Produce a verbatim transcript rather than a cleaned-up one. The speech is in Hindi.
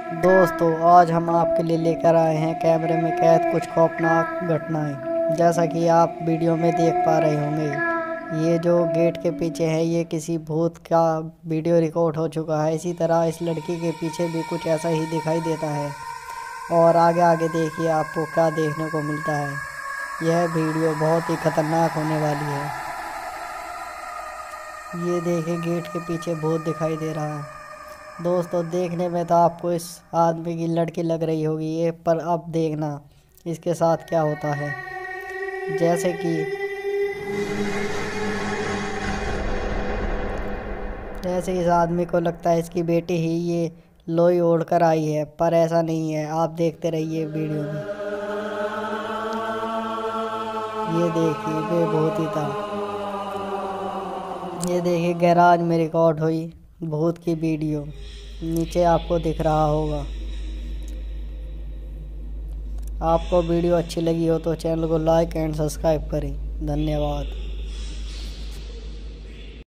दोस्तों, आज हम आपके लिए लेकर आए हैं कैमरे में कैद कुछ खौफनाक घटनाएं। जैसा कि आप वीडियो में देख पा रहे होंगे, ये जो गेट के पीछे है ये किसी भूत का वीडियो रिकॉर्ड हो चुका है। इसी तरह इस लड़की के पीछे भी कुछ ऐसा ही दिखाई देता है। और आगे आगे देखिए आपको क्या देखने को मिलता है। यह वीडियो बहुत ही खतरनाक होने वाली है। ये देखिए, गेट के पीछे भूत दिखाई दे रहा है। दोस्तों, देखने में तो आपको इस आदमी की लड़की लग रही होगी ये, पर अब देखना इसके साथ क्या होता है। जैसे कि जैसे इस आदमी को लगता है इसकी बेटी ही ये लोई ओढ़ कर आई है, पर ऐसा नहीं है। आप देखते रहिए वीडियो में। ये देखिए, ये बहुत ही था। ये देखिए, गैराज में रिकॉर्ड हुई भूत की वीडियो, नीचे आपको दिख रहा होगा। आपको वीडियो अच्छी लगी हो तो चैनल को लाइक एंड सब्सक्राइब करें। धन्यवाद।